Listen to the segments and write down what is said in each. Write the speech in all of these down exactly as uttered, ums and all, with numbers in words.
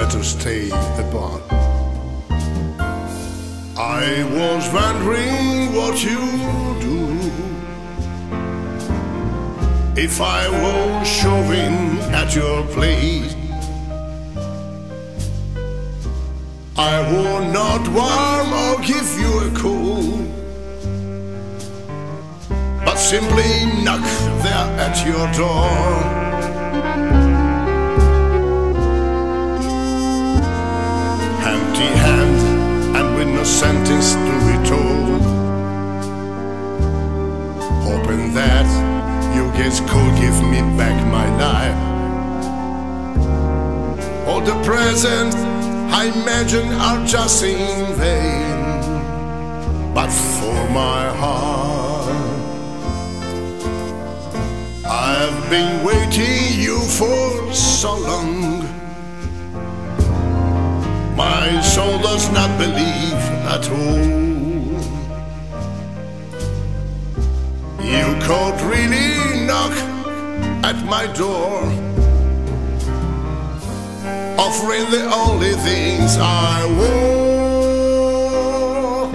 better stay apart. I was wondering what you do if I was showing at your place. I will not warm or give you a cold, but simply knock there at your door. Empty hand and with no sentence to be told, hoping that you guys could give me back my life. All the present I imagine are just in vain, but for my heart I've been waiting you for so long. My soul does not believe at all you could really knock at my door, offering the only things I want.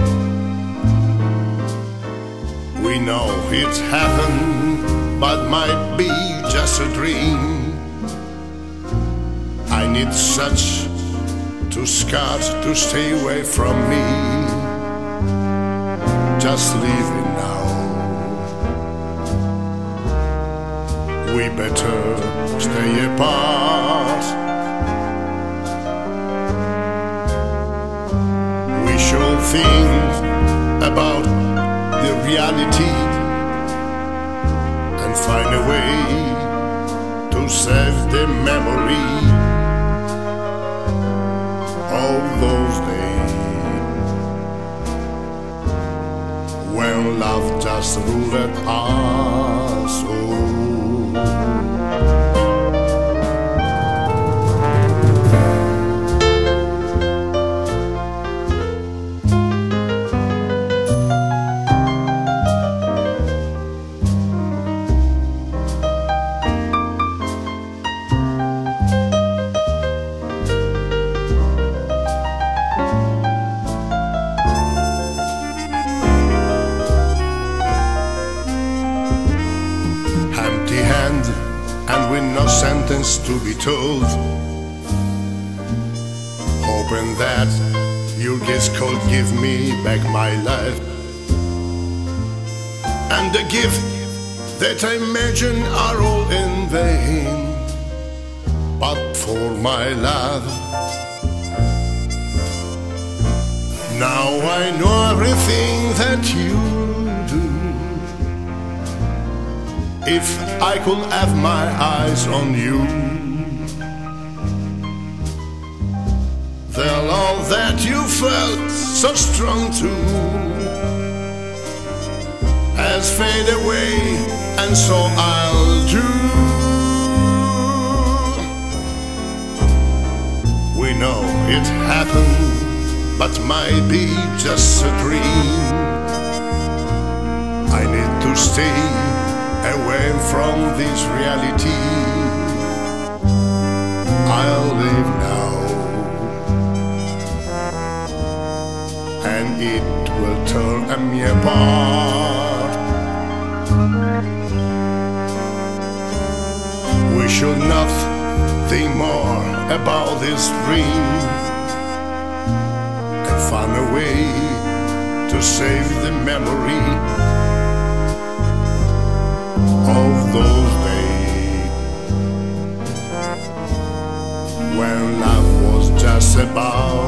We know it happened, but might be just a dream. I need such to scar to stay away from me. Just leave it now. We better stay apart. We should think about the reality and find a way to save the memory of those days when love just ruled us all. And with no sentence to be told, hoping that you guys could give me back my life. And the gift that I imagine are all in vain, but for my love now I know everything that you do. If I could have my eyes on you, then all that you felt so strong too has faded away, and so I'll do. We know it happened, but might be just a dream. I need to stay away from this reality. I'll live now, and it will tear me apart. We should not think more about this dream and find a way to save the memory of those days when love was just about